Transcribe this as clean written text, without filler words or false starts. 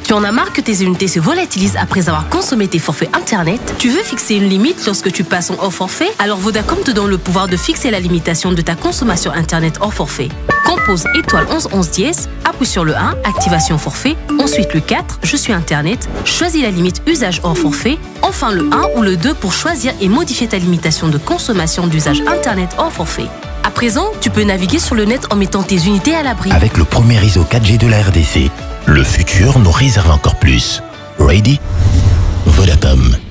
Tu en as marre que tes unités se volatilisent après avoir consommé tes forfaits Internet? Tu veux fixer une limite lorsque tu passes en hors forfait? Alors Vodacom te donne le pouvoir de fixer la limitation de ta consommation Internet hors forfait. Compose étoile 11 11 dièse, appuie sur le 1, activation forfait, ensuite le 4, je suis Internet, choisis la limite usage hors forfait, enfin le 1 ou le 2 pour choisir et modifier ta limitation de consommation d'usage Internet hors forfait. À présent, tu peux naviguer sur le net en mettant tes unités à l'abri. Avec le premier réseau 4G de la RDC, le futur nous réserve encore plus. Ready? Vodacom.